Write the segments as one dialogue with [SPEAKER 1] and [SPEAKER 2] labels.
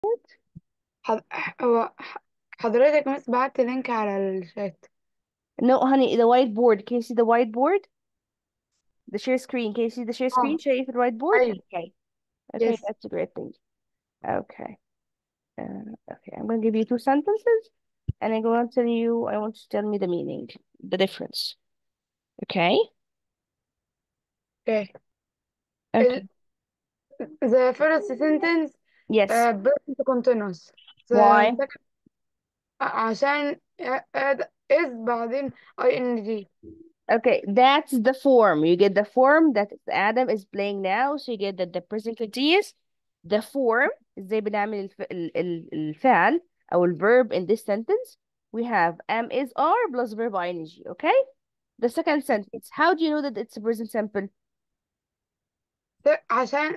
[SPEAKER 1] حض... هو حضرتك بس بعت لينك على الشات.
[SPEAKER 2] No, honey, the whiteboard. Can you see the whiteboard? The share screen. Can you see the share
[SPEAKER 1] اه،
[SPEAKER 2] screen? شايف الوايت
[SPEAKER 1] ايوه.
[SPEAKER 2] Okay. Okay,
[SPEAKER 1] يس.
[SPEAKER 2] that's a great thing. Okay. Okay, I'm going to give you two sentences and I'm going to tell you, I want you to tell me the meaning, the difference. Okay?
[SPEAKER 1] اوكي.
[SPEAKER 2] Okay.
[SPEAKER 1] The first sentence
[SPEAKER 2] Yes.
[SPEAKER 1] present continuous. The
[SPEAKER 2] Why?
[SPEAKER 1] second عشان is بعدين ing.
[SPEAKER 2] Okay, that's the form. You get the form that Adam is playing now, so you get that the present continuous, the form, ازاي بنعمل الفعل أو الverb in this sentence. We have am is are plus verb ing, okay? The second sentence, how do you know that it's a present simple?
[SPEAKER 1] عشان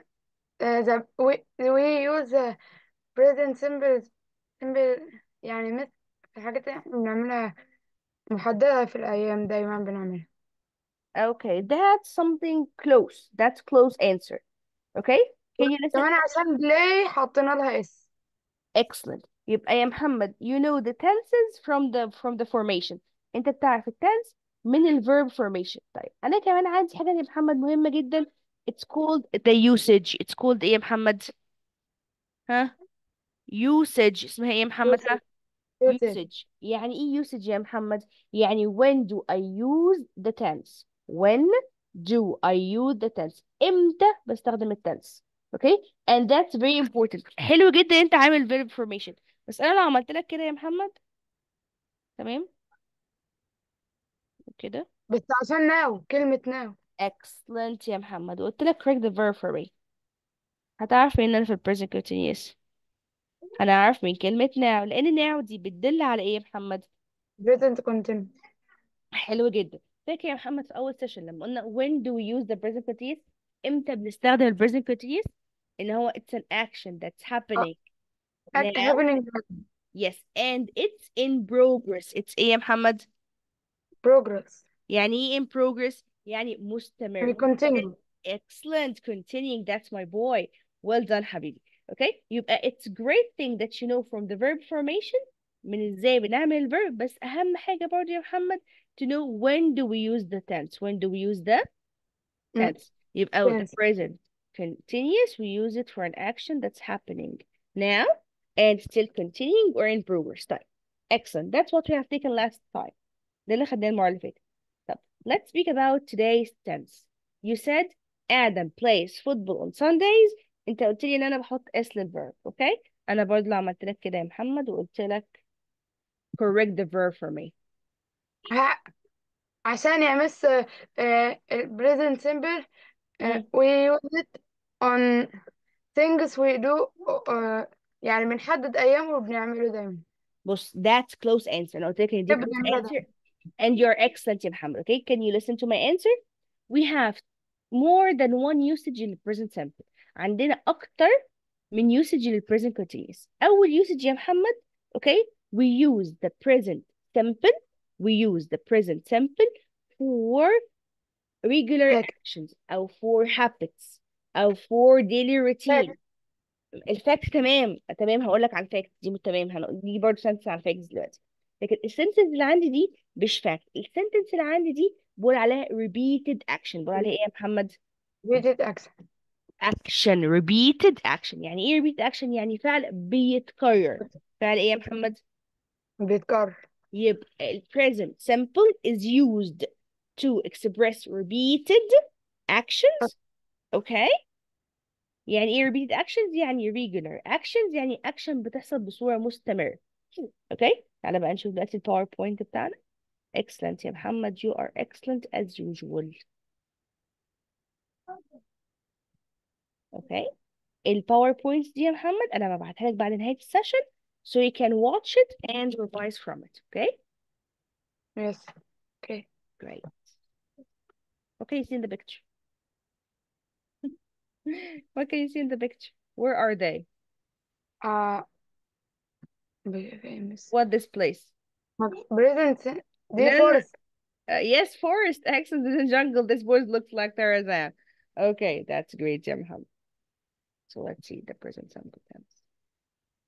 [SPEAKER 1] we use present simple يعني مثل الحاجات اللي احنا بنعملها محددة في الأيام دايما بنعملها.
[SPEAKER 2] Okay, that's something close. That's close answer. Okay? Can you listen?
[SPEAKER 1] كمان عشان play حطينا لها اس.
[SPEAKER 2] Excellent. يبقى يا محمد you know the tenses from the formation. انت بتعرف التنس من الverb formation. طيب انا كمان عندي حاجة يا محمد مهمة جدا. It's called the usage. It's called ايه يا محمد؟ ها؟ usage. اسمها ايه يا محمد؟ ها؟
[SPEAKER 1] usage.
[SPEAKER 2] usage. يعني ايه usage يا محمد؟ يعني when do I use the tense? When do I use the tense? امتى بستخدم التنس؟ اوكي؟ and that's very important. حلو جدا انت عامل verb formation. بس انا لو عملت لك كده يا محمد، تمام كده.
[SPEAKER 1] بس عشان now كلمة now.
[SPEAKER 2] excellent يا محمد، وقلت لك correct the verb for me، هتعرف ان انا في ال present continuous. هنعرف من كلمة now، لان now دي بتدل على ايه يا محمد؟
[SPEAKER 1] present continuous.
[SPEAKER 2] حلو جدا. فاكر يا محمد في اول سيشن لما قلنا when do we use the present continuous؟ امتى بنستخدم ال present continuous؟ ان هو it's an action that's
[SPEAKER 1] uh,
[SPEAKER 2] happening now.
[SPEAKER 1] happening
[SPEAKER 2] yes, and it's in progress. it's ايه يا محمد؟
[SPEAKER 1] progress.
[SPEAKER 2] يعني ايه in progress؟ يعني
[SPEAKER 1] we
[SPEAKER 2] مستمر.
[SPEAKER 1] continue.
[SPEAKER 2] excellent, continuing, that's my boy. well done حبيبي. okay يبقى it's great thing that you know from the verb formation من ازاي بنعمل الverb، بس اهم حاجة برضه يا محمد to know when do we use the tense. when do we use the
[SPEAKER 1] mm,
[SPEAKER 2] tense؟ يبقى the
[SPEAKER 1] tense.
[SPEAKER 2] present continuous we use it for an action that's happening now and still continuing or in progress. طيب excellent, that's what we have taken last time. ده اللي خدناه المرة اللي فاتت. طب let's speak about today's tense. You said Adam plays football on Sundays. انت قلت لي ان انا بحط s للverb. اوكي انا برضه لو عملت لك كده يا محمد وقلت لك correct the verb for me.
[SPEAKER 1] ها، عشان يمس present simple
[SPEAKER 2] مم.
[SPEAKER 1] we use it on things we do يعني بنحدد أيام وبنعمله دايما.
[SPEAKER 2] بص that's close answer. انا قلت لك ان دي close
[SPEAKER 1] بنعملها
[SPEAKER 2] answer
[SPEAKER 1] دايما.
[SPEAKER 2] and you're excellent يا محمد. Okay, can you listen to my answer? We have more than one usage in the present simple. عندنا أكتر من usage in the present continuous. أول usage يا محمد. Okay, we use the present simple. We use the present simple for regular
[SPEAKER 1] فاكر.
[SPEAKER 2] actions أو for habits أو for daily routine.
[SPEAKER 1] فاكر.
[SPEAKER 2] الفاكت تمام تمام، هقول لك على الفاكت دي تمام، دي برضه سنتنس على الفاكت دلوقتي. لكن السنتنس اللي عندي دي مش فاكت. السنتنس اللي عندي دي بقول عليها repeated action. بقول عليها ايه يا محمد؟
[SPEAKER 1] repeated action.
[SPEAKER 2] action. repeated action يعني ايه repeated action؟ يعني فعل بيتكرر. فعل ايه يا محمد؟
[SPEAKER 1] بيتكرر.
[SPEAKER 2] يبقى ال present simple is used to express repeated actions. okay يعني ايه repeated actions؟ يعني regular actions، يعني action بتحصل بصورة مستمرة. اوكي تعالى بقى نشوف دلوقتي الباوربوينت بتاعنا. excellent يا محمد، you are excellent as usual. اوكي الباوربوينت دي يا محمد انا ببعتها لك بعد نهاية السيشن so you can watch it and revise from it. okay
[SPEAKER 1] yes. okay.
[SPEAKER 2] great. okay you see in the picture. what can you see in the picture? where are they?
[SPEAKER 1] uh,
[SPEAKER 2] what this place?
[SPEAKER 1] present دي
[SPEAKER 2] no, no, no.
[SPEAKER 1] forest.
[SPEAKER 2] yes forest. excellent. this is jungle. this boy looks like Tarzan. okay that's great يا محمد. so let's see the present simple tense.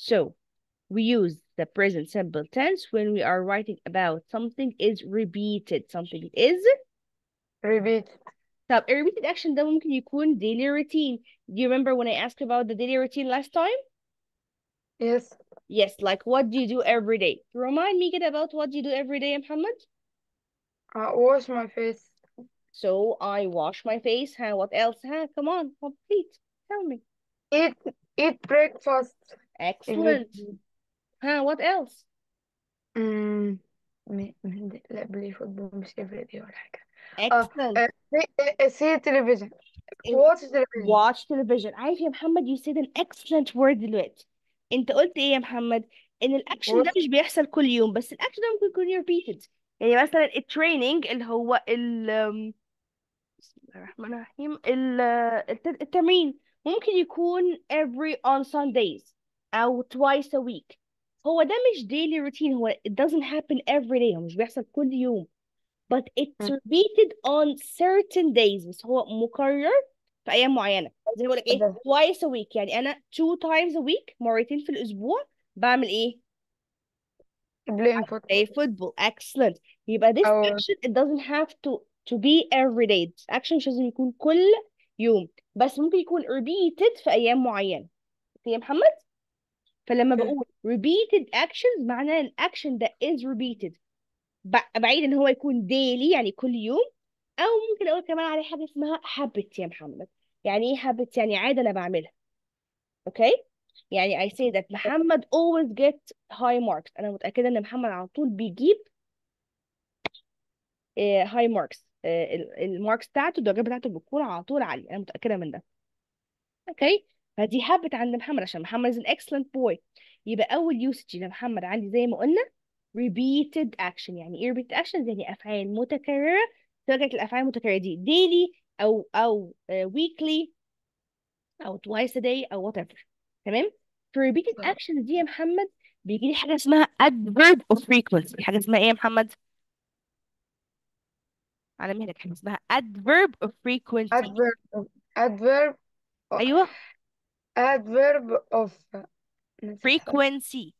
[SPEAKER 2] So we use the present simple tense when we are writing about something is repeated. Something is.
[SPEAKER 1] repeat.
[SPEAKER 2] طب a repeated action ده ممكن يكون daily routine. Do you remember when I asked about the daily routine last time?
[SPEAKER 1] Yes.
[SPEAKER 2] Yes, like what do you do every day? Remind me كده about what do you do every day يا محمد.
[SPEAKER 1] Wash my face.
[SPEAKER 2] So I wash my face. Huh? What else? Huh? Come on, complete. Tell me.
[SPEAKER 1] Eat eat breakfast every
[SPEAKER 2] Excellent.
[SPEAKER 1] day.
[SPEAKER 2] Huh? What else?
[SPEAKER 1] أمم، لا بلاي فوتبول مش every day ولا حاجة. اه
[SPEAKER 2] Excellent.
[SPEAKER 1] see television.
[SPEAKER 2] إيه،
[SPEAKER 1] watch television.
[SPEAKER 2] watch television. عارف يا محمد you said an excellent word دلوقتي. انت قلت ايه يا محمد؟ ان الاكشن ده
[SPEAKER 1] watch
[SPEAKER 2] مش بيحصل كل يوم، بس الاكشن ده ممكن يكون repeated. يعني مثلا التريننج اللي هو بسم الله الرحمن الرحيم التمرين ممكن يكون every on Sundays أو twice a week. هو ده مش daily routine. هو it doesn't happen every day. هو مش بيحصل كل يوم. But it's repeated on certain days. بس هو مكرر في أيام معينة. زي ما بقولك إيه twice a week. يعني أنا 2 times a week مرتين في الأسبوع بعمل إيه؟
[SPEAKER 1] playing
[SPEAKER 2] play
[SPEAKER 1] football
[SPEAKER 2] football. Excellent. يبقى this
[SPEAKER 1] أو
[SPEAKER 2] action it doesn't have to be every day. This action مش لازم يكون كل يوم، بس ممكن يكون repeated في أيام معينة. اوكي يا محمد؟ فلما بقول repeated actions معناه الأكشن ده is repeated. بعيد ان هو يكون daily يعني كل يوم، او ممكن اقول كمان عليه حاجة اسمها habit يا محمد. يعني ايه habit؟ يعني عادة انا بعملها. اوكي؟ يعني I say that محمد always get high marks. انا متأكدة ان محمد على طول بيجيب هاي ماركس. الماركس بتاعته الدرجات بتاعته بتكون على طول عالية. أنا متأكدة من ده. أوكي. فدي هابت عند محمد عشان محمد is an excellent boy. يبقى أول يوسج لمحمد عندي زي ما قلنا repeated action. يعني إيه repeated action؟ يعني أفعال متكررة. سواء كانت الأفعال المتكررة دي daily أو weekly أو twice a day أو whatever. تمام. في repeated action دي يا محمد بيجي لي حاجة اسمها adverb of frequency. حاجة اسمها إيه يا محمد؟ على مهلك. حاجة اسمها adverb of frequency.
[SPEAKER 1] adverb adverb
[SPEAKER 2] ايوه
[SPEAKER 1] adverb of نسيت خالص.
[SPEAKER 2] frequency.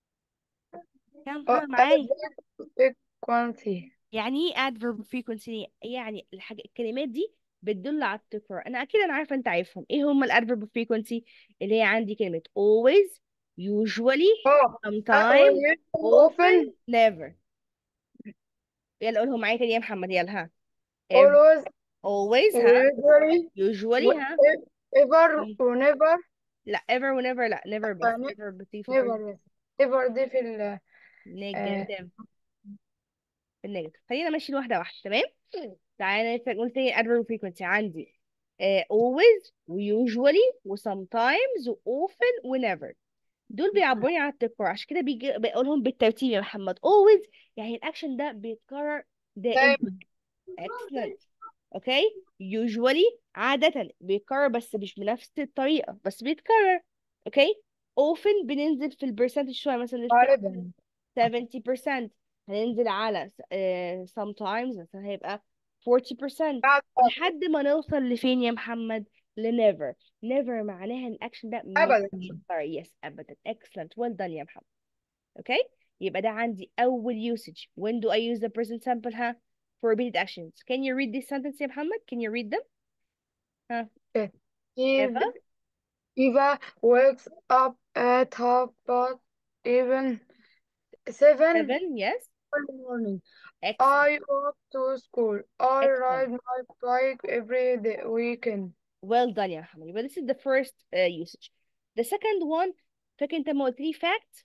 [SPEAKER 2] كم ها معايا؟
[SPEAKER 1] adverb frequency.
[SPEAKER 2] يعني ايه adverb frequency؟ يعني الحاجة الكلمات دي بتدل على التكرار. انا عارفه انت عارفهم. ايه هم الادفيرب frequency؟ اللي هي عندي كلمة always usually
[SPEAKER 1] اه
[SPEAKER 2] sometimes
[SPEAKER 1] often
[SPEAKER 2] often never. يلا قولهم معايا تاني يا محمد. يلا ها. Ev-
[SPEAKER 1] always
[SPEAKER 2] always ها.
[SPEAKER 1] usually
[SPEAKER 2] usually ها.
[SPEAKER 1] ever
[SPEAKER 2] مم.
[SPEAKER 1] whenever
[SPEAKER 2] لا ever whenever لا never. بس
[SPEAKER 1] يعني
[SPEAKER 2] ever بتيجي في
[SPEAKER 1] never
[SPEAKER 2] البريزنت.
[SPEAKER 1] yes ever دي في ال آه،
[SPEAKER 2] negative. النيجاتيف. خلينا ماشيين واحدة واحدة. تمام. تعالى نقول تاني adverb frequency. عندي always و usually و sometimes و often و never. دول بيعبروني عن التكرار. عشان كده بيجي بقولهم بالترتيب يا محمد. always يعني الاكشن ده بيتكرر دائما.
[SPEAKER 1] دايما
[SPEAKER 2] excellent. اوكي. usually عادة بيتكرر بس مش بنفس الطريقة بس بيتكرر. اوكي. often بننزل في البرسنتج شوية مثلا لل
[SPEAKER 1] غالبا
[SPEAKER 2] 70%. هننزل على sometimes مثلا هيبقى 40%.
[SPEAKER 1] بعد
[SPEAKER 2] لحد ما نوصل لفين يا محمد؟ لnever. never معناها ان الاكشن ده مش
[SPEAKER 1] ابدا
[SPEAKER 2] بيتكرر. yes ابدا. excellent well done يا محمد. اوكي. يبقى ده عندي اول usage. when do I use the present simple ها for repeated actions. can you read this sentence يا محمد? can you read them ها.
[SPEAKER 1] Eve
[SPEAKER 2] Eva.
[SPEAKER 1] Eva wakes up at half past even 7
[SPEAKER 2] 7 yes.
[SPEAKER 1] in the morning.
[SPEAKER 2] excellent.
[SPEAKER 1] I walk to school. I
[SPEAKER 2] excellent
[SPEAKER 1] ride my bike every day weekend.
[SPEAKER 2] well done يا محمد. يبقى this is the first usage. the second one. فاكر انت ما قلت لي fact؟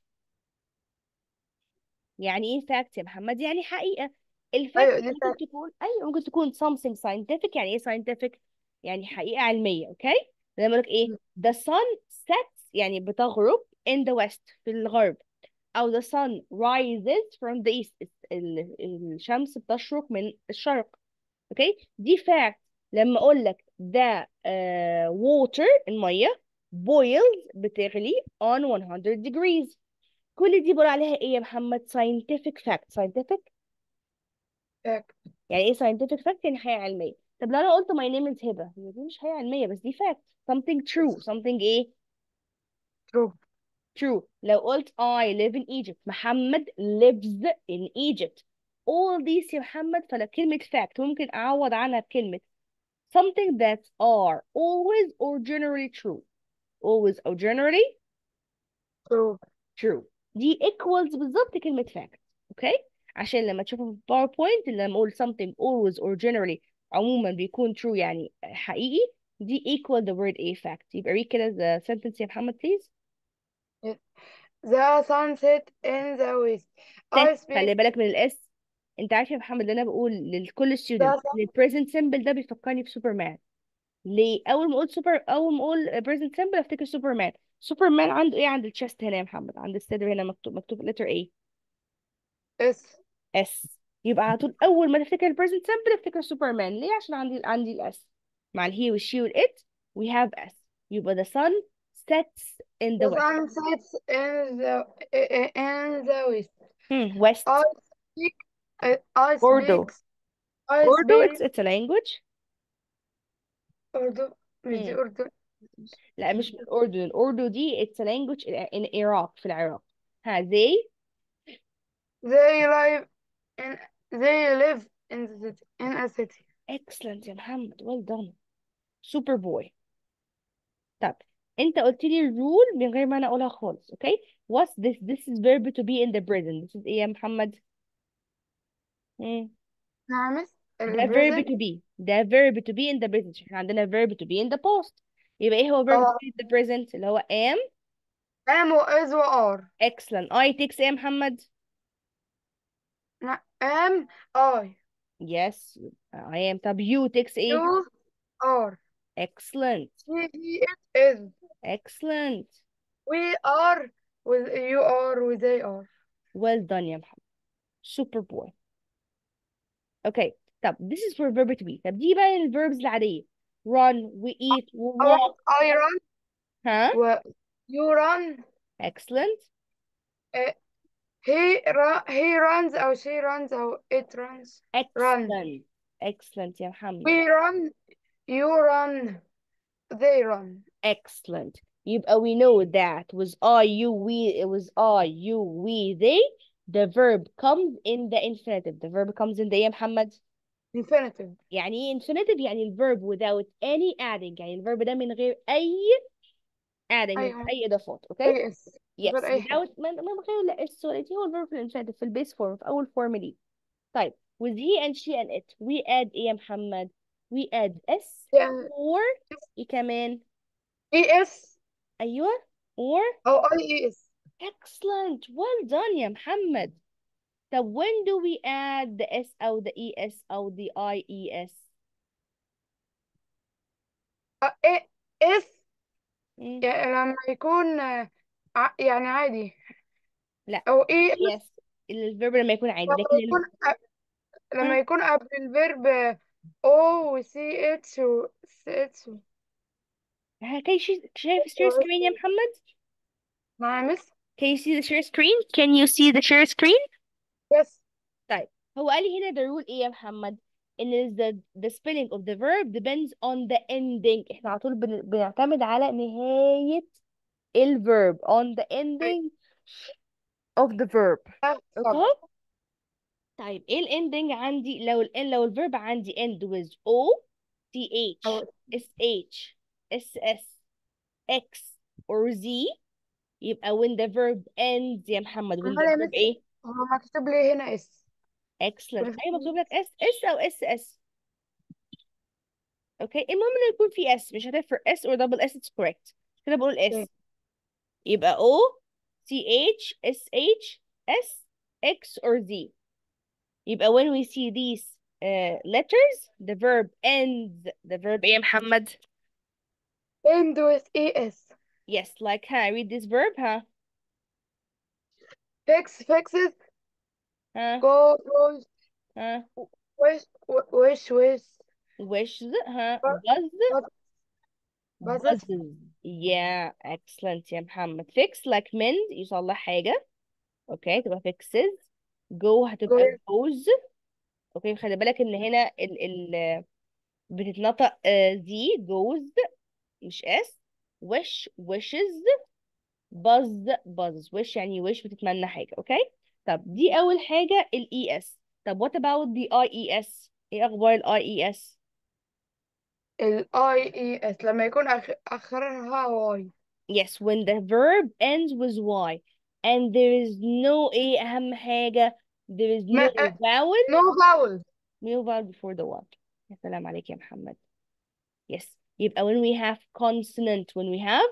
[SPEAKER 2] يعني ايه fact يا محمد؟ يعني حقيقة. الفاكت
[SPEAKER 1] ايوه دي
[SPEAKER 2] ممكن تكون ايوه ممكن تكون something scientific. يعني ايه scientific؟ يعني حقيقة علمية. اوكي. لما لك ايه the sun sets يعني بتغرب in the west في الغرب، او the sun rises from the east الشمس بتشرق من الشرق. اوكي. دي fact. لما اقول لك ده water المية boils بتغلي on 100 degrees. كل دي بقول عليها ايه يا محمد؟ scientific fact. scientific
[SPEAKER 1] fact.
[SPEAKER 2] يعني ايه scientific fact؟ يعني حقيقة علمية. طب لو انا قلت my name is هبة، هي دي مش حقيقة علمية بس دي fact. something true. something ايه؟
[SPEAKER 1] True.
[SPEAKER 2] true. لو قلت I live in Egypt محمد lives in Egypt. all these يا محمد، فلا كلمة fact ممكن أعوض عنها بكلمة something that are always or generally true. always or generally
[SPEAKER 1] true.
[SPEAKER 2] true. دي equals بالظبط كلمة fact. اوكي، عشان لما تشوفها في باوربوينت لما اقول something always or generally عموما بيكون true يعني حقيقي، دي equal the word a fact. يبقى read كده the sentence يا محمد please.
[SPEAKER 1] The sunset in the west.
[SPEAKER 2] تاني
[SPEAKER 1] I
[SPEAKER 2] خلي
[SPEAKER 1] speak
[SPEAKER 2] بالك من الاس. انت عارف يا محمد اللي انا بقول لكل student
[SPEAKER 1] the
[SPEAKER 2] ان
[SPEAKER 1] sun.
[SPEAKER 2] البريزنت سيمبل ده بيفكرني بسوبرمان. ليه؟ اول ما اقول present simple افتكر سوبرمان. سوبرمان عنده ايه عند الشست هنا يا محمد؟ عند الصدر هنا مكتوب letter A.
[SPEAKER 1] Is
[SPEAKER 2] اس. يبقى على طول اول ما تفتكر البريزنت سمبل افتكر سوبرمان. ليه؟ عشان عندي الاس مع الهي والشي والات. we have s. يبقى the sun sets in the
[SPEAKER 1] the
[SPEAKER 2] west.
[SPEAKER 1] sun sets in the west. I
[SPEAKER 2] west.
[SPEAKER 1] speak. I speak.
[SPEAKER 2] Urdu.
[SPEAKER 1] I
[SPEAKER 2] Urdu
[SPEAKER 1] speak.
[SPEAKER 2] it's a language.
[SPEAKER 1] أردو. مش دي
[SPEAKER 2] مم.
[SPEAKER 1] أردو.
[SPEAKER 2] لا مش من الأردن. الأردو دي it's a language in Iraq في العراق. ها they.
[SPEAKER 1] They live in they live in the city in a city.
[SPEAKER 2] excellent يا محمد well done. super boy. طب انت قلت لي الرول من غير ما انا اقولها خالص. اوكي what's this is verb to be in the present. this is ايه يا محمد؟ مم.
[SPEAKER 1] نعم.
[SPEAKER 2] ده verb
[SPEAKER 1] البريزنت.
[SPEAKER 2] to be. ده verb to be in the present. احنا عندنا verb to be in the past. يبقى ايه هو verb to
[SPEAKER 1] اه.
[SPEAKER 2] be in the present اللي هو am.
[SPEAKER 1] am و is و are.
[SPEAKER 2] excellent. I takes ايه يا محمد؟
[SPEAKER 1] am I.
[SPEAKER 2] yes I am. طب you takes ايه؟
[SPEAKER 1] you are.
[SPEAKER 2] excellent.
[SPEAKER 1] he it is.
[SPEAKER 2] excellent.
[SPEAKER 1] we are with you are with they are.
[SPEAKER 2] well done يا محمد. super boy. okay طب this is for verb to be. طب دي بقى الverbs العادية. run و eat و
[SPEAKER 1] أو
[SPEAKER 2] walk.
[SPEAKER 1] I run
[SPEAKER 2] ها.
[SPEAKER 1] و you run.
[SPEAKER 2] excellent.
[SPEAKER 1] uh, he runs أو she runs أو it runs. run.
[SPEAKER 2] excellent. excellent يا محمد.
[SPEAKER 1] we run you run they run.
[SPEAKER 2] excellent. يبقى we know that was I, you, we, it was I, you, we, they. The verb comes in the infinitive. The verb comes in the إيه يا محمد؟
[SPEAKER 1] infinitive.
[SPEAKER 2] يعني ايه infinitive؟ يعني الverb without any adding. يعني الverb ده من غير أي adding، من غير
[SPEAKER 1] أيوة.
[SPEAKER 2] أي إضافات. okay
[SPEAKER 1] أي اس غير
[SPEAKER 2] yes
[SPEAKER 1] أي حاجة.
[SPEAKER 2] without من غير لا اس ولا تي. هو الverb في الانفينيتيف في البيس فورم في أول فورم ليه. طيب with he and she and it we add إيه يا محمد؟ we add s
[SPEAKER 1] يعني
[SPEAKER 2] or إيه كمان؟
[SPEAKER 1] اي اس
[SPEAKER 2] أيوه or.
[SPEAKER 1] أو اي اي اس.
[SPEAKER 2] excellent well done يا محمد. طب when do we add the s أو the es أو the ies؟
[SPEAKER 1] اي اس
[SPEAKER 2] مم.
[SPEAKER 1] يعني لما يكون يعني عادي.
[SPEAKER 2] لا
[SPEAKER 1] أو اي اس
[SPEAKER 2] yes الفيرب لما يكون عادي
[SPEAKER 1] لما
[SPEAKER 2] لكن
[SPEAKER 1] يكون
[SPEAKER 2] ها؟
[SPEAKER 1] لما يكون قبل الفيرب او وسي اتش وسي اتش.
[SPEAKER 2] شايف الشير سكرين يا محمد؟
[SPEAKER 1] نعم مس.
[SPEAKER 2] can you see the share screen can you see the share screen؟
[SPEAKER 1] يس.
[SPEAKER 2] طيب هو قال لي هنا the rule ايه يا محمد؟ ان the spelling of the verb depends on the ending. احنا على طول بنعتمد على نهاية الverb on the ending of the verb.
[SPEAKER 1] طب
[SPEAKER 2] okay طيب ايه الاندنج عندي؟ لو الفيرب عندي end with o th
[SPEAKER 1] أو
[SPEAKER 2] sh ss x or z. يبقى when the verb ends يا محمد when the
[SPEAKER 1] أمال يا
[SPEAKER 2] verb
[SPEAKER 1] مس
[SPEAKER 2] ايه؟
[SPEAKER 1] هو مكتوب لي هنا اس.
[SPEAKER 2] excellent. ايوه مكتوب لك اس او اس. اوكي المهم انه يكون في اس مش هتفرق s or double s it's correct. كده بقول
[SPEAKER 1] اوكي.
[SPEAKER 2] s. يبقى o ch sh s x or z. يبقى when we see these letters the verb ends. the verb ايه يا محمد؟
[SPEAKER 1] end with اي اس.
[SPEAKER 2] yes like ها read this verb ها.
[SPEAKER 1] fixes
[SPEAKER 2] ها.
[SPEAKER 1] goes
[SPEAKER 2] ها
[SPEAKER 1] wish
[SPEAKER 2] wishes ها
[SPEAKER 1] but
[SPEAKER 2] buzz
[SPEAKER 1] but buzzes
[SPEAKER 2] buzzes. yeah excellent يا محمد. fix like mend يصلح حاجة. اوكي تبقى fixes. go هتبقى
[SPEAKER 1] goes.
[SPEAKER 2] goes. اوكي خلي بالك ان هنا ال بتتنطق دي goes مش s. wish wishes. buzz wish يعني wish بتتمنى حاجة. اوكي. طب دي اول حاجة ال ES. طب what about the IES؟ ايه اخبار ال IES؟
[SPEAKER 1] ال IES لما يكون آخرها واي.
[SPEAKER 2] Yes, when the verb ends with Y and there is no ايه اهم حاجة، there is
[SPEAKER 1] ما
[SPEAKER 2] no vowel.
[SPEAKER 1] no vowel.
[SPEAKER 2] no vowel before the Y. يا سلام عليك يا محمد. Yes. يبقى when we have consonant, when we have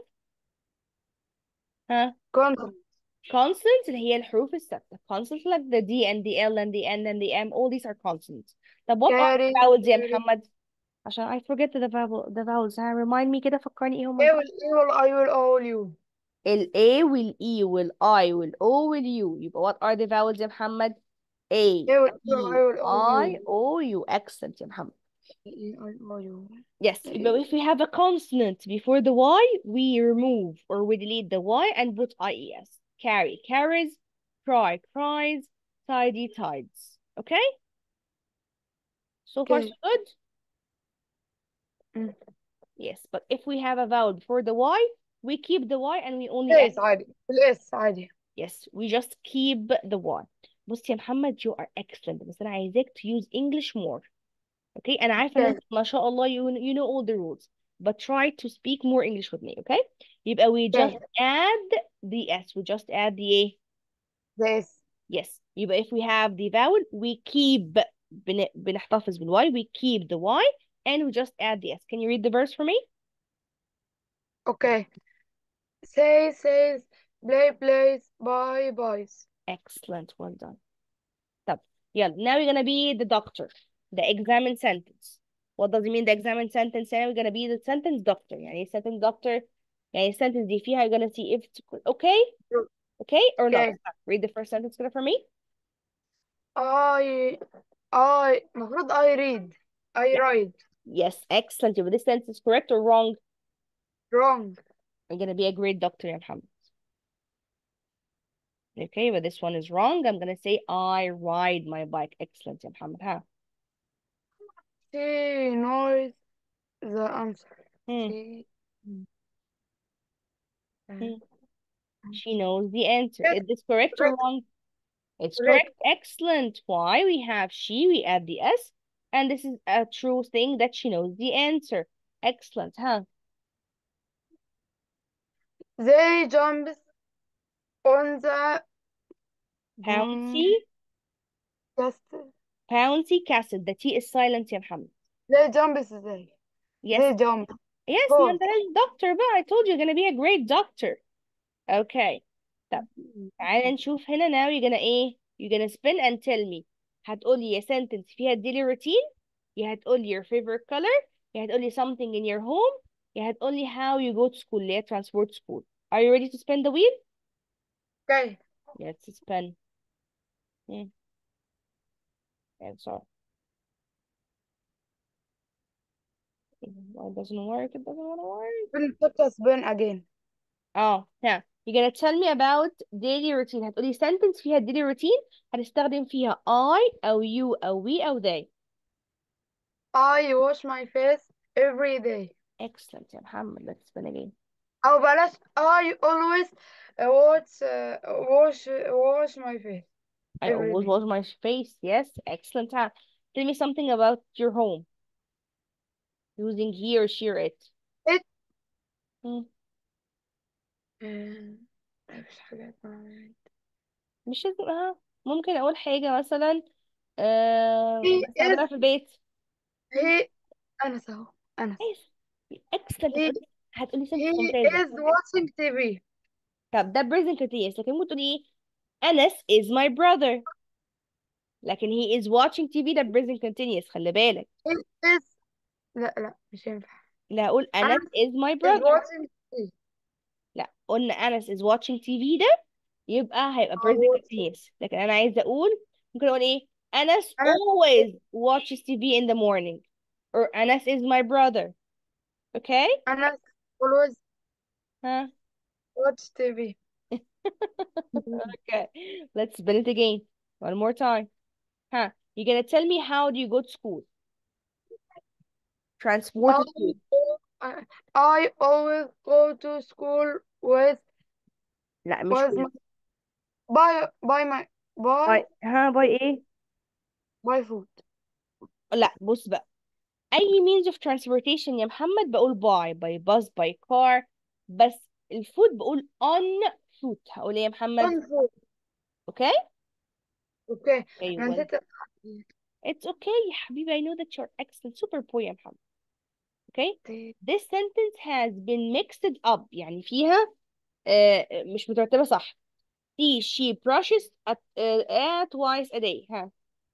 [SPEAKER 2] ها
[SPEAKER 1] consonant.
[SPEAKER 2] consonants اللي هي الحروف الثابتة. consonants like the D and the L and the N and the M, all these are consonants. طب what are
[SPEAKER 1] carry
[SPEAKER 2] the vowels يا
[SPEAKER 1] carry.
[SPEAKER 2] محمد؟ عشان I forget the vowels. remind me كده، فكرني ايه هما
[SPEAKER 1] A
[SPEAKER 2] الفوق.
[SPEAKER 1] will E will I will O will U.
[SPEAKER 2] ال A وال E وال I وال O وال U. يبقى what are the vowels يا محمد؟ A
[SPEAKER 1] A will E will
[SPEAKER 2] E
[SPEAKER 1] I will O
[SPEAKER 2] I
[SPEAKER 1] U.
[SPEAKER 2] O U. Excellent يا محمد.
[SPEAKER 1] E I O U.
[SPEAKER 2] Yes, but if we have a consonant before the Y, we remove or we delete the Y and put IES. Carry, carries, cry, cries, tidy, tides. Okay? So far, so
[SPEAKER 1] Okay.
[SPEAKER 2] good?
[SPEAKER 1] Mm.
[SPEAKER 2] Yes, but if we have a vowel before the Y, we keep the Y and we only add.
[SPEAKER 1] S عادي. الإس عادي.
[SPEAKER 2] Yes, we just keep the Y. بص يا محمد, you are excellent. بس أنا عايزاك to use English more. Okay, أنا عارفة إن
[SPEAKER 1] Okay.
[SPEAKER 2] أنت ما شاء الله you know all the rules, but try to speak more English with me. Okay, يبقى we just
[SPEAKER 1] Okay.
[SPEAKER 2] add the S, we just add the A.
[SPEAKER 1] This.
[SPEAKER 2] Yes, يبقى if we have the vowel we keep بنحتفظ بالY, we keep the Y and we just add the S. Can you read the verse for me?
[SPEAKER 1] Okay. Say says. Play plays. Bye buys.
[SPEAKER 2] Excellent, well done. طب يلا, now we're gonna be the doctor, the examined sentence. What does it mean the examined sentence? Now we're gonna be the sentence doctor. يعني sentence doctor يعني sentence دي فيها you're gonna see if it's okay, okay or not.
[SPEAKER 1] Okay.
[SPEAKER 2] Read the first sentence كده for me.
[SPEAKER 1] I I المفروض I read. I
[SPEAKER 2] Yeah.
[SPEAKER 1] write.
[SPEAKER 2] Yes, excellent. But this sentence is correct or wrong?
[SPEAKER 1] Wrong.
[SPEAKER 2] I'm gonna be a great doctor يا محمد. Okay, but this one is wrong. I'm gonna say I ride my bike. Excellent يا محمد. ها.
[SPEAKER 1] She knows the answer.
[SPEAKER 2] Hmm.
[SPEAKER 1] She
[SPEAKER 2] Hmm.
[SPEAKER 1] uh,
[SPEAKER 2] She knows the answer.
[SPEAKER 1] yes,
[SPEAKER 2] Is this correct or
[SPEAKER 1] correct.
[SPEAKER 2] wrong? It's correct.
[SPEAKER 1] Correct.
[SPEAKER 2] Excellent. Why? We have she, we add the S, and this is a true thing that she knows the answer. Excellent, huh?
[SPEAKER 1] They jumps on the
[SPEAKER 2] Pouncy,
[SPEAKER 1] mm, just
[SPEAKER 2] pouncy castle. The T is silent يا محمد.
[SPEAKER 1] they jumps they.
[SPEAKER 2] Yes,
[SPEAKER 1] They jump.
[SPEAKER 2] yes, ما
[SPEAKER 1] Both.
[SPEAKER 2] انت doctor بقى. I told you you're gonna be a great doctor. Okay. طب تعالى نشوف هنا. now you're gonna ايه? You're gonna spin and tell me. هتقولي يا sentence فيها daily routine، يا هتقولي your favorite color، يا هتقولي something in your home، يا هتقولي how you go to school اللي هي transport school. Are you ready to spin the wheel?
[SPEAKER 1] Okay.
[SPEAKER 2] Let's spin. Hmm. Yeah, sorry. Why it doesn't work? It doesn't want to work.
[SPEAKER 1] Spin put a spin again.
[SPEAKER 2] اه yeah. You're gonna tell me about daily routine. هتقولي sentence فيها daily routine هتستخدم فيها I أو you أو we أو they.
[SPEAKER 1] I wash my face every day.
[SPEAKER 2] Excellent يا محمد. Let's spin again.
[SPEAKER 1] أو بلاش I always wash my face
[SPEAKER 2] I
[SPEAKER 1] every
[SPEAKER 2] always
[SPEAKER 1] day.
[SPEAKER 2] wash my face. Yes, excellent. Tell me something about your home using he or she or it.
[SPEAKER 1] It
[SPEAKER 2] مم.
[SPEAKER 1] مفيش حاجات معينة.
[SPEAKER 2] مش لازم ممكن أقول حاجة مثلا
[SPEAKER 1] He is
[SPEAKER 2] بستخدمها في البيت. مم.
[SPEAKER 1] he أنس أهو أنس.
[SPEAKER 2] Yes. Excellent.
[SPEAKER 1] he
[SPEAKER 2] هتقولي
[SPEAKER 1] he
[SPEAKER 2] sentence ممتازة.
[SPEAKER 1] is watching TV.
[SPEAKER 2] طب ده present continuous لكن ممكن تقولي ايه؟ أنس is my brother. لكن he is watching TV ده present continuous خلي بالك.
[SPEAKER 1] He is لا مش هينفع.
[SPEAKER 2] لا هقول أنس
[SPEAKER 1] أنس
[SPEAKER 2] is my
[SPEAKER 1] is
[SPEAKER 2] brother.
[SPEAKER 1] watching TV.
[SPEAKER 2] لا قلنا أنس is watching TV ده يبقى هيبقى present continuous. لكن انا عايزه اقول ممكن اقول ايه؟ Anas
[SPEAKER 1] أنس
[SPEAKER 2] always watches TV in the morning or Anas is my brother. Okay.
[SPEAKER 1] أنس always
[SPEAKER 2] huh
[SPEAKER 1] watch TV.
[SPEAKER 2] okay, let's spin it again one more time. You're gonna tell me how do you go to school? Transport
[SPEAKER 1] I
[SPEAKER 2] to school.
[SPEAKER 1] I always go to school with
[SPEAKER 2] لا مش
[SPEAKER 1] was
[SPEAKER 2] food.
[SPEAKER 1] my buy my buy
[SPEAKER 2] باي ايه؟
[SPEAKER 1] buy food.
[SPEAKER 2] لا بص بقى، اي means of transportation يا محمد بقول by bus by car، بس الفود بقول on foot. هقول ايه يا محمد؟
[SPEAKER 1] on food.
[SPEAKER 2] اوكي.
[SPEAKER 1] اوكي.
[SPEAKER 2] okay
[SPEAKER 1] انا
[SPEAKER 2] well
[SPEAKER 1] نسيت.
[SPEAKER 2] it's okay يا حبيبي. I know that you're excellent super boy يا محمد. okay. this sentence has been mixed up، يعني فيها مش مترتبة صح. she brushes at twice a day. ها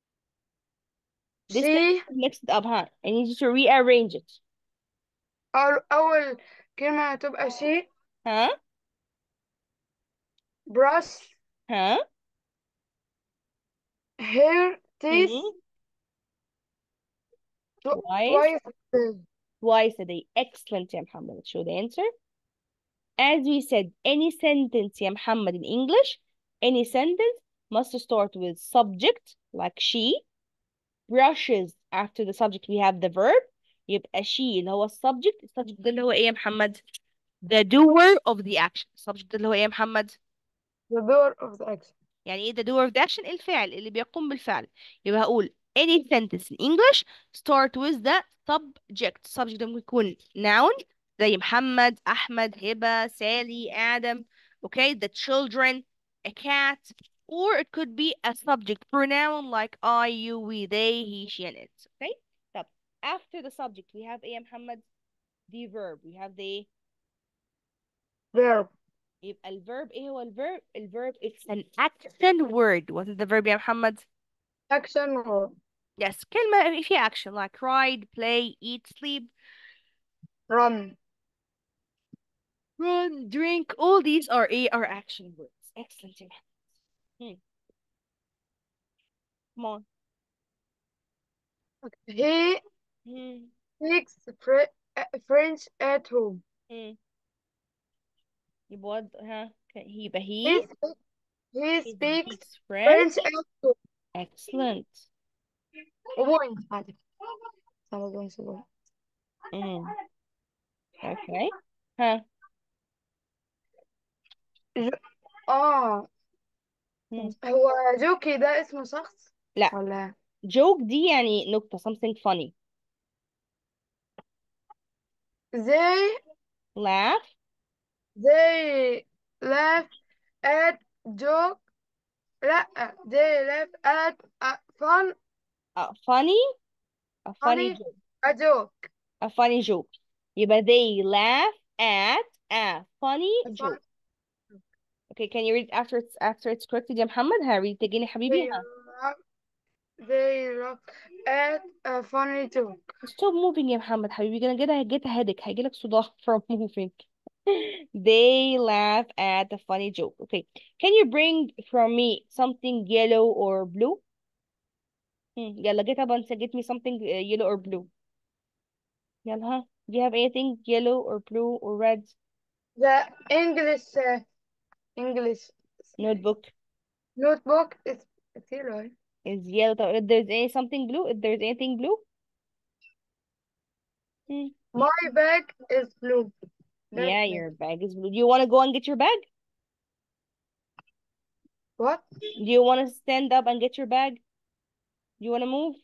[SPEAKER 2] this sentence
[SPEAKER 1] she
[SPEAKER 2] is mixed up. ها I need you to rearrange it.
[SPEAKER 1] أول كلمة هتبقى she
[SPEAKER 2] ها
[SPEAKER 1] brush
[SPEAKER 2] ها
[SPEAKER 1] her teeth
[SPEAKER 2] hmm. twice
[SPEAKER 1] twice a day.
[SPEAKER 2] twice a day. Excellent يا محمد. Show the answer. As we said, any sentence يا محمد in English, any sentence must start with subject like she brushes. After the subject we have the verb. يبقى she اللي هو السبجكت ده اللي هو ايه يا محمد؟ the doer of the action. السبجكت ده اللي هو ايه يا محمد؟
[SPEAKER 1] the door of the action.
[SPEAKER 2] يعني ايه the doer of the action؟ الفعل اللي بيقوم بالفعل. يبقى هقول any sentence in English start with the subject. subject ده ممكن يكون noun زي محمد، أحمد، هبة، سالي، آدم. okay. the children, a cat, or it could be a subject pronoun like I, you, we, they, he, she, and it. okay. طب after the subject we have ايه يا محمد؟ the verb. we have the
[SPEAKER 1] verb.
[SPEAKER 2] يبقى الverb ايه هو الverb؟ الverb it's an action word. what is the verb يا محمد؟
[SPEAKER 1] action word.
[SPEAKER 2] yes كلمة فيها action like ride, play, eat, sleep,
[SPEAKER 1] run.
[SPEAKER 2] run, drink. all these are action words. excellent يا محمد. hmm. come on.
[SPEAKER 1] he
[SPEAKER 2] hmm.
[SPEAKER 1] speaks French at home.
[SPEAKER 2] hmm. يبقى ها يبقى
[SPEAKER 1] he
[SPEAKER 2] he
[SPEAKER 1] speaks, he
[SPEAKER 2] he
[SPEAKER 1] speaks
[SPEAKER 2] speaks
[SPEAKER 1] French
[SPEAKER 2] French.
[SPEAKER 1] at home.
[SPEAKER 2] excellent.
[SPEAKER 1] point بعد كده. Someone going to go.
[SPEAKER 2] hmm. okay. ها
[SPEAKER 1] ج- اه
[SPEAKER 2] hmm.
[SPEAKER 1] هو جوكي ده اسمه شخص
[SPEAKER 2] لا
[SPEAKER 1] ولا
[SPEAKER 2] joke دي يعني نكتة something funny.
[SPEAKER 1] they
[SPEAKER 2] laugh.
[SPEAKER 1] they laugh at joke. لا they laugh at a
[SPEAKER 2] funny. a funny
[SPEAKER 1] funny
[SPEAKER 2] joke.
[SPEAKER 1] a joke.
[SPEAKER 2] a funny joke. يبقى they laugh at a funny
[SPEAKER 1] A fun
[SPEAKER 2] joke. okay can you read after it's corrected يا محمد؟ read it again يا حبيبي.
[SPEAKER 1] they laugh they laugh at a funny joke.
[SPEAKER 2] stop moving يا محمد حبيبي. gonna get a headache. هيجيلك صداع from moving. they laugh at a funny joke. okay can you bring from me something yellow or blue? يلا get up and say get me something yellow or blue. يلا ها do you have anything yellow or blue or red?
[SPEAKER 1] The English
[SPEAKER 2] notebook
[SPEAKER 1] notebook is yellow.
[SPEAKER 2] is yellow. طب if there's any something blue, if there's anything blue. Hmm.
[SPEAKER 1] My bag is blue.
[SPEAKER 2] Yeah,
[SPEAKER 1] Backpack.
[SPEAKER 2] your bag is blue. Do you want to go and get your bag?
[SPEAKER 1] What?
[SPEAKER 2] Do you want to stand up and get your bag? Do you want to move?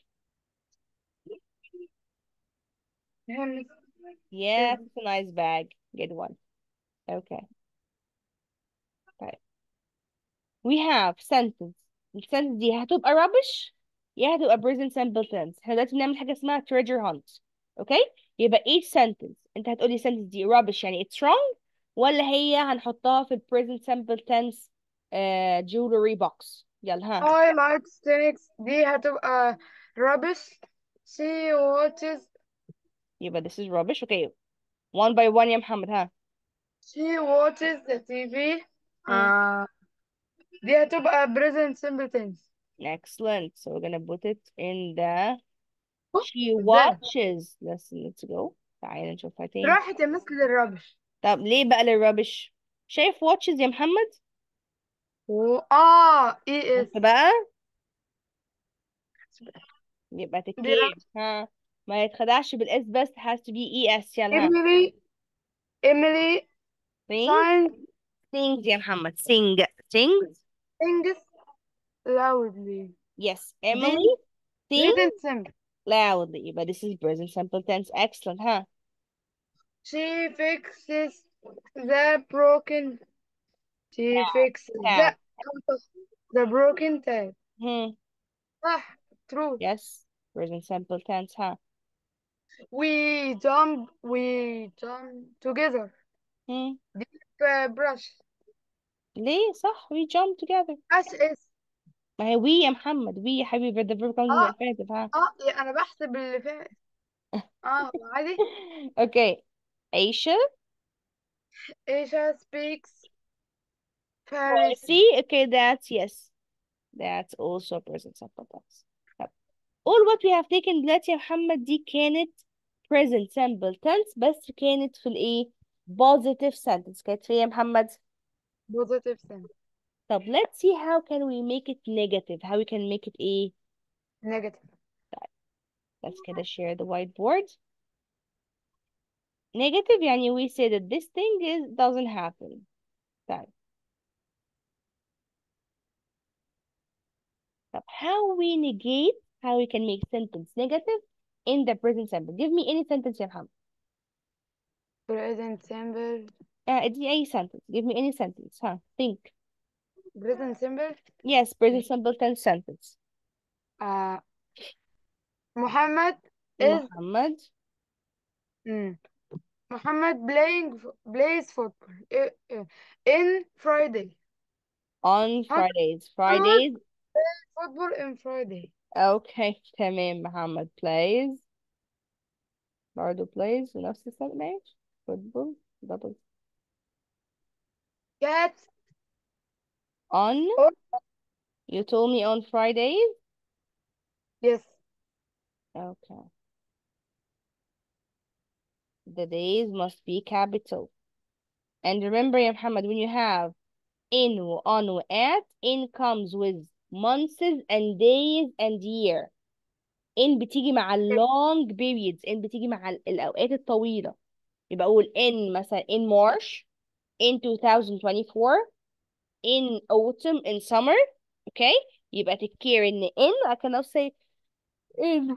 [SPEAKER 1] Yes.
[SPEAKER 2] Yes, it's a nice bag. Get one. Okay. طيب. We have sentence. السنتنس دي هتبقى rubbish يا هتبقى present simple tense. احنا دلوقتي بنعمل حاجة اسمها treasure hunt. Okay. يبقى each sentence انت هتقولي sentence دي rubbish يعني it's wrong، ولا هي هنحطها في ال present simple tense jewelry box. يلا ها.
[SPEAKER 1] I like snakes. دي هتبقى rubbish. She watches.
[SPEAKER 2] يبقى this is rubbish. Okay. one by one يا محمد. ها.
[SPEAKER 1] She watches the TV.
[SPEAKER 2] Hmm.
[SPEAKER 1] دي هتبقى present simple tense.
[SPEAKER 2] Excellent. So we're gonna put it in the she
[SPEAKER 1] ازاي؟
[SPEAKER 2] watches. Let's go. تعالى نشوفها تاني.
[SPEAKER 1] راحت مثل الربش.
[SPEAKER 2] طب ليه بقى للرubbish؟ شايف watches يا محمد؟
[SPEAKER 1] ES.
[SPEAKER 2] بص بقى يبقى
[SPEAKER 1] دي
[SPEAKER 2] تكير. ها ما يتخدعش بالاس بس has to be es. يلا ها.
[SPEAKER 1] Emily
[SPEAKER 2] think
[SPEAKER 1] signs
[SPEAKER 2] Sings يا محمد. Sings.
[SPEAKER 1] Sings loudly.
[SPEAKER 2] Yes.
[SPEAKER 1] دي
[SPEAKER 2] Emily
[SPEAKER 1] present
[SPEAKER 2] sings
[SPEAKER 1] simple.
[SPEAKER 2] loudly. But this is present simple tense. Excellent, huh?
[SPEAKER 1] She fixes the broken. She fixes
[SPEAKER 2] Tab.
[SPEAKER 1] the broken tap.
[SPEAKER 2] Hmm.
[SPEAKER 1] صح. True.
[SPEAKER 2] Yes. Present simple tense, huh?
[SPEAKER 1] We jump together.
[SPEAKER 2] Hmm.
[SPEAKER 1] Deep brush.
[SPEAKER 2] ليه صح. We jump together.
[SPEAKER 1] اس.
[SPEAKER 2] ما هي we يا محمد. we يا حبيبي. the verb comes in the
[SPEAKER 1] اه
[SPEAKER 2] infinitive, ها.
[SPEAKER 1] انا بحسب اللي فات. عادي.
[SPEAKER 2] Okay. Aisha.
[SPEAKER 1] Aisha speaks Farsi.
[SPEAKER 2] Farsi. Okay, that's yes. That's also present simple tense. طب. all what we have taken دلوقتي يا محمد دي كانت present simple tense بس كانت في الايه positive sentence. كانت في ايه يا محمد؟
[SPEAKER 1] Positive sense.
[SPEAKER 2] طب let's see how can we make it negative. How we can make it ايه.
[SPEAKER 1] Negative.
[SPEAKER 2] Let's كده share the whiteboard. Negative يعني we say that this thing doesn't happen. طيب. طب how we negate, how we can make sentence negative in the present simple. Give me any sentence يا محمد.
[SPEAKER 1] Present simple.
[SPEAKER 2] اديني أي sentence. Give me any sentence. Huh? Think.
[SPEAKER 1] Present simple.
[SPEAKER 2] Yes, present simple tense sentence.
[SPEAKER 1] Uh, Muhammad is
[SPEAKER 2] Muhammad
[SPEAKER 1] mm, Muhammad plays football in Friday.
[SPEAKER 2] on
[SPEAKER 1] Muhammad
[SPEAKER 2] Fridays.
[SPEAKER 1] always
[SPEAKER 2] Fridays.
[SPEAKER 1] plays football in Friday.
[SPEAKER 2] Okay, تمام. محمد plays. برضه plays نفس السنة. ماشي. Football. Double.
[SPEAKER 1] Cats
[SPEAKER 2] On.
[SPEAKER 1] or
[SPEAKER 2] You told me on Fridays.
[SPEAKER 1] yes.
[SPEAKER 2] Okay. The days must be capital. And remember يا محمد when you have in on at, in comes with months and days and year. in بتيجي مع ال long periods. in بتيجي مع الأوقات الطويلة. يبقى أقول in مثلا in March, in 2024, in autumn, in summer. Okay. يبقى take care إن in I can also say in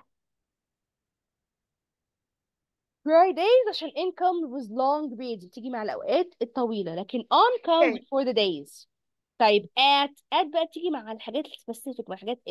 [SPEAKER 2] Fridays عشان in comes with long periods بتيجي مع الأوقات الطويلة. لكن on comes
[SPEAKER 1] Okay.
[SPEAKER 2] before the days. طيب at بقى بتيجي مع الحاجات السبيسيفيك، مع الحاجات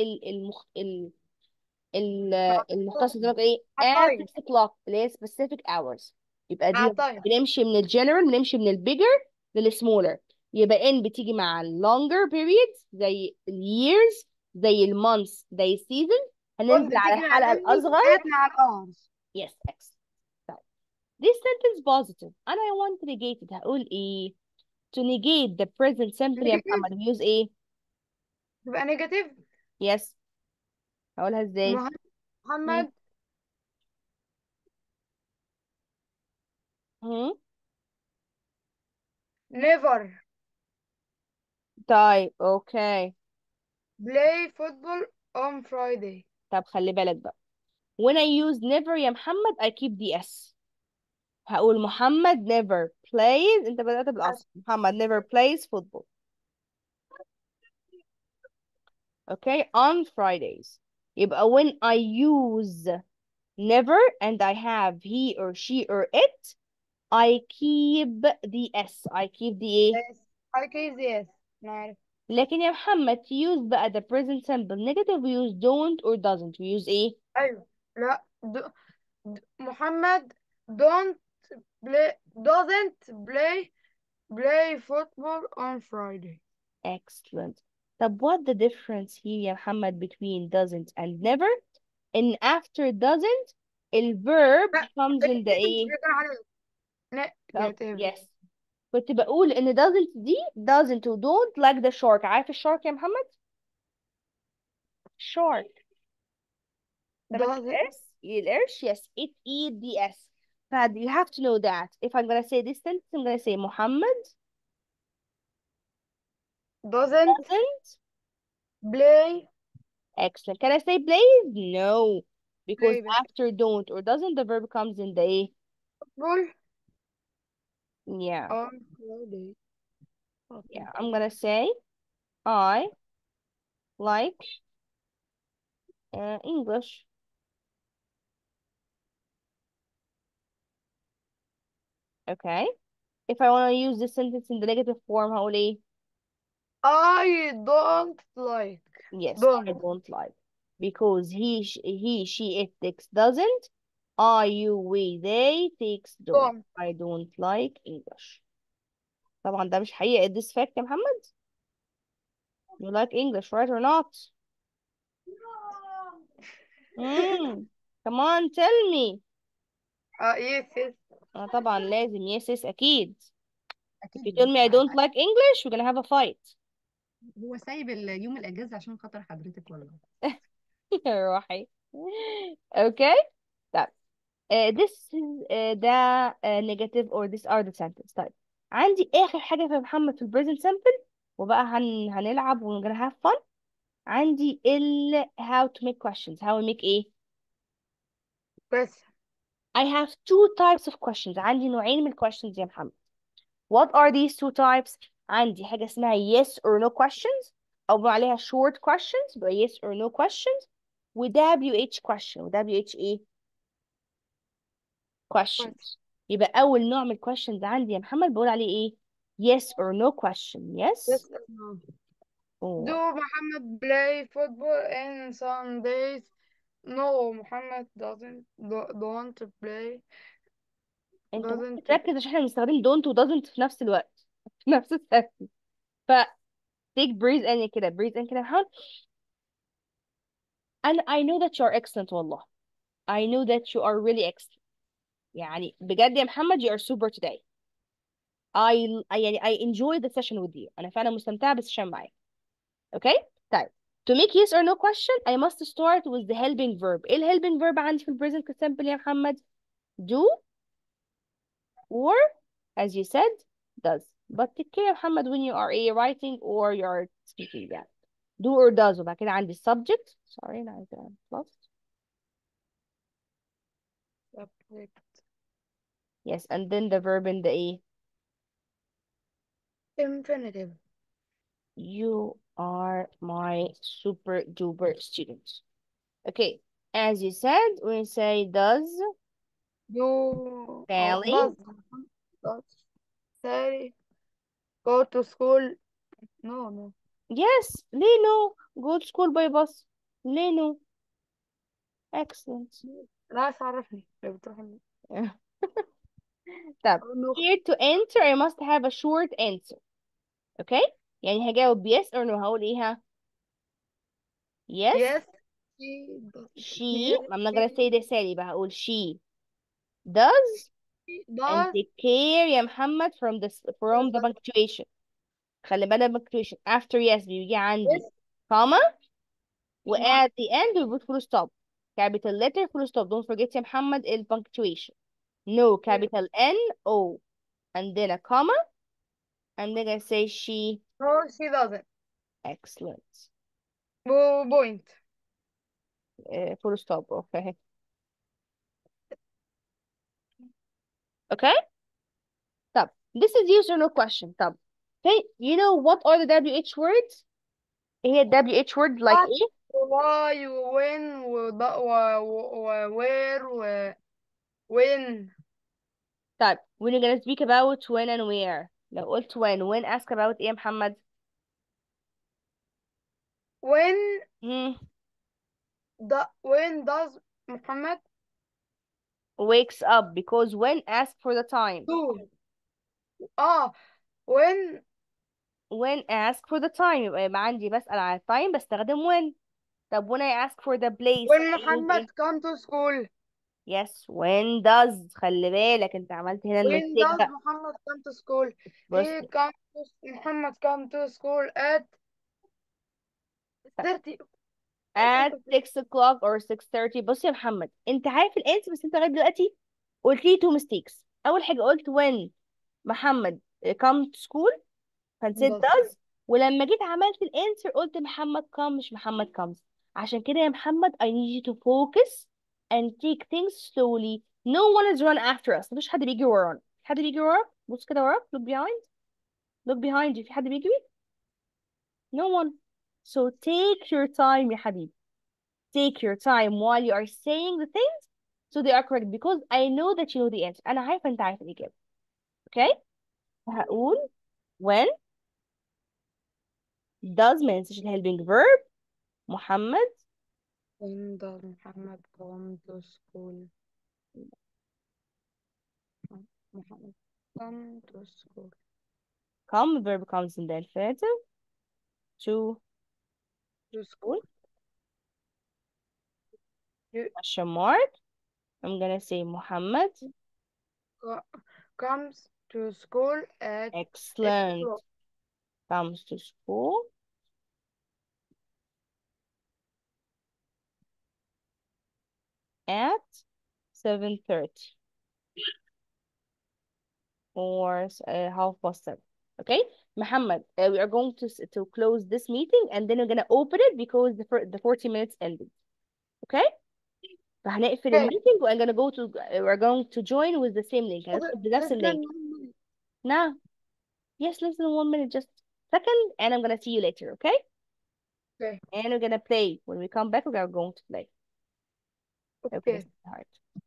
[SPEAKER 2] المختصة زي ما تقول ايه at
[SPEAKER 1] عطايا
[SPEAKER 2] 6 o'clock اللي هي specific hours. يبقى دي
[SPEAKER 1] عطايا
[SPEAKER 2] بنمشي من الجنرال، بنمشي من البيجر للسمولر. يبقى in بتيجي مع ال longer periods زي ال years، زي ال months، زي season. هننزل
[SPEAKER 1] قلت
[SPEAKER 2] على
[SPEAKER 1] تيجي مع
[SPEAKER 2] الحلقة
[SPEAKER 1] الانجليز
[SPEAKER 2] الأصغر.
[SPEAKER 1] وآت مع الارز.
[SPEAKER 2] yes excellent. طيب. this sentence positive and I want to negate it. هقول ايه to negate the present simple يا
[SPEAKER 1] نيجاتيف.
[SPEAKER 2] محمد we use ايه.
[SPEAKER 1] يبقى نيجاتيف.
[SPEAKER 2] yes. هقولها ازاي. مم.
[SPEAKER 1] محمد
[SPEAKER 2] مم.
[SPEAKER 1] never
[SPEAKER 2] طيب اوكي.
[SPEAKER 1] play football on Friday.
[SPEAKER 2] طب خلي بالك بقى. when I use never يا محمد I keep the s. هقول محمد never plays. انت بدأت بالأصل. محمد never plays football. Okay on Fridays. يبقى when I use never and I have he or she or it I keep the s. I keep the ايه.
[SPEAKER 1] Yes. I guess yes. نعرف.
[SPEAKER 2] لكن يا محمد to use بقى the present simple negative we use don't or doesn't. we use ايه.
[SPEAKER 1] أيوة. لا محمد don't doesn't play football on Friday.
[SPEAKER 2] Excellent. طب what the difference here يا محمد between doesn't and never. in after doesn't الverb
[SPEAKER 1] لا
[SPEAKER 2] comes in the
[SPEAKER 1] دي مش
[SPEAKER 2] ايه.
[SPEAKER 1] بيقول عليه negative.
[SPEAKER 2] yes. كنت بقول ان doesn't دي doesn't و don't like the shark. عارف الشارك يا محمد. shark. سمك
[SPEAKER 1] doesn't
[SPEAKER 2] القرش. yes it eat the s. ف you have to know that if I'm gonna say this sentence I'm gonna say محمد
[SPEAKER 1] doesn't
[SPEAKER 2] doesn't.
[SPEAKER 1] play
[SPEAKER 2] excellent. Can I say plays? No, because
[SPEAKER 1] بس
[SPEAKER 2] after don't or doesn't the verb comes in the a.
[SPEAKER 1] football
[SPEAKER 2] Yeah.
[SPEAKER 1] on Friday.
[SPEAKER 2] Yeah, I'm gonna say I like English. Okay. If I want to use this sentence in the negative form, هقول ايه؟
[SPEAKER 1] I don't like.
[SPEAKER 2] Yes, I
[SPEAKER 1] Don't.
[SPEAKER 2] don't like. Because he, she, it takes doesn't. I, you, we, they takes don't.
[SPEAKER 1] Don't.
[SPEAKER 2] I don't like English. طبعا ده مش حقيقة. This fact يا محمد. You like English, right or not? Mm. Come on, tell me.
[SPEAKER 1] Yes, yes.
[SPEAKER 2] طبعا لازم. Yes, yes, أكيد. If you
[SPEAKER 3] اكيد
[SPEAKER 2] tell
[SPEAKER 3] بس
[SPEAKER 2] me I don't like English, we're gonna have a fight.
[SPEAKER 3] هو سايب اليوم الاجازه عشان خاطر حضرتك والله.
[SPEAKER 2] يا روحي. Okay. طيب. This is the negative or these are the sentence. طيب. عندي آخر حاجة في محمد في ال present simple وبقى هنلعب و we're gonna have fun. عندي how to make questions. How we make إيه؟
[SPEAKER 1] بس.
[SPEAKER 2] I have two types of questions. عندي نوعين من ال questions يا محمد. What are these two types؟ عندي حاجة اسمها yes or no questions أو بنقول عليها short questions يبقى yes or no questions و WH question و WH إيه؟
[SPEAKER 1] بس.
[SPEAKER 2] questions. يبقى أول نوع من ال questions عندي يا محمد بقول عليه إيه؟ yes or no question. yes
[SPEAKER 1] Yes or no. Do
[SPEAKER 2] or
[SPEAKER 1] Muhammad play football in Sundays? No, Muhammad don't play.
[SPEAKER 2] أنت ممكن
[SPEAKER 1] Doesn't.
[SPEAKER 2] تركز عشان احنا بنستخدم don't و doesn't في نفس الوقت في نفس السنة. ف take breathe in كده breathe in كده يا محمد. and I know that you are excellent والله. I know that you are really excellent. يعني بجد يا محمد you are super today. I enjoy the session with you. أنا فعلا مستمتعة بالسيشن معاك. Okay؟ طيب. To make yes or no question, I must start with the helping verb. إيه ال helping verb عندي في ال present simple يا محمد؟ Do or as you said does. But take care يا محمد when you are writing or you are speaking يعني. Do or does وبعد كده عندي subject. Sorry أنا عايزة plus.
[SPEAKER 1] Subject.
[SPEAKER 2] Yes, and then the verb in the إيه؟
[SPEAKER 1] Infinitive.
[SPEAKER 2] You are my super duper student. Okay, as you said, we say does
[SPEAKER 1] Do. Oh,
[SPEAKER 2] Sally.
[SPEAKER 1] does Sally go to school? No, no.
[SPEAKER 2] Yes, ليه no? Go to school by bus. ليه no? Excellent.
[SPEAKER 1] لا تعرفني لو بتروح
[SPEAKER 2] طب
[SPEAKER 1] no.
[SPEAKER 2] here to enter I must have a short answer. Okay? يعني هجاوب yes or no. هقول ايه ها؟ Yes,
[SPEAKER 1] Yes, she does.
[SPEAKER 2] she.
[SPEAKER 1] Yes,
[SPEAKER 2] I'm not gonna say
[SPEAKER 1] she
[SPEAKER 2] this Sally بقى هقول she does and
[SPEAKER 1] does.
[SPEAKER 2] take care يا محمد from the punctuation. خلي بالك من punctuation. After yes بيجي
[SPEAKER 1] Yes,
[SPEAKER 2] عندي comma و
[SPEAKER 1] comma.
[SPEAKER 2] at the end we put full stop. Capital letter full stop. Don't forget يا محمد ال punctuation. No
[SPEAKER 1] Yes.
[SPEAKER 2] capital N O and then a comma and then I say she.
[SPEAKER 1] No, she doesn't.
[SPEAKER 2] Excellent.
[SPEAKER 1] Point.
[SPEAKER 2] Full stop. Okay. Okay. طب this is yes or no question. طب okay, you know what are the WH words? ايه هي WH word like
[SPEAKER 1] What,
[SPEAKER 2] ايه؟
[SPEAKER 1] why, when, where, when.
[SPEAKER 2] طيب when you're gonna speak about when and where. لو قلت when ask about ايه يا محمد؟
[SPEAKER 1] When
[SPEAKER 2] Hmm.
[SPEAKER 1] when does Muhammad
[SPEAKER 2] Wakes up because when ask for the time.
[SPEAKER 1] do? Ah, when
[SPEAKER 2] When ask for the time يبقى عندي بسأل على التايم بستخدم when. طب when I ask for the place
[SPEAKER 1] when
[SPEAKER 2] I use
[SPEAKER 1] Muhammad
[SPEAKER 2] ايه؟
[SPEAKER 1] come to school.
[SPEAKER 2] Yes when does. خلي بالك انت عملت هنا
[SPEAKER 1] When
[SPEAKER 2] المستيك
[SPEAKER 1] does
[SPEAKER 2] بقى.
[SPEAKER 1] Muhammad come to school?
[SPEAKER 2] بص
[SPEAKER 1] Muhammad come to school at 30.
[SPEAKER 2] at 6 o'clock or 6:30. بص يا محمد انت عارف الانس بس انت لغايه دلوقتي قلت لي two mistakes. اول حاجه قلت when محمد come to school فنسيت
[SPEAKER 1] does.
[SPEAKER 2] does ولما جيت عملت الانسر قلت محمد come مش محمد comes. عشان كده يا محمد I need you to focus and take things slowly. No one is run after us. مفيش حد بيجي ورانا. حد بيجي وراك بص كده وراك look behind. look behind you. في حد بيجري؟ No one. So take your time يا حبيبي. Take your time while you are saying the things so they are correct because I know that you know the answer. أنا عارفة أنت عارف الإجابة. Okay؟ هقول when does ما ننساش ال helping verb محمد
[SPEAKER 1] When does Muhammad come to school? Muhammad come to school.
[SPEAKER 2] come verb comes in the infinitive to
[SPEAKER 1] To
[SPEAKER 2] school
[SPEAKER 1] school. You
[SPEAKER 2] question mark. I'm gonna say Muhammad.
[SPEAKER 1] co- comes to school at 8
[SPEAKER 2] Excellent.
[SPEAKER 1] o'clock.
[SPEAKER 2] Comes to school at 7:30 or 7:30. Okay, Muhammad, we are going to close this meeting and then we're gonna open it because the 40 minutes ended. Okay, فهنقفل
[SPEAKER 1] Okay.
[SPEAKER 2] الميتنج and gonna go to we're going to join with the same link.
[SPEAKER 1] Okay,
[SPEAKER 2] هندخل بنفس
[SPEAKER 1] less than
[SPEAKER 2] اللينك.
[SPEAKER 1] 1 minute.
[SPEAKER 2] Now, yes, less than 1 minute, just second, and I'm gonna see you later. Okay,
[SPEAKER 1] Okay.
[SPEAKER 2] and we're gonna play when we come back. We are going to play. Okay,
[SPEAKER 1] Okay.
[SPEAKER 2] sweetheart.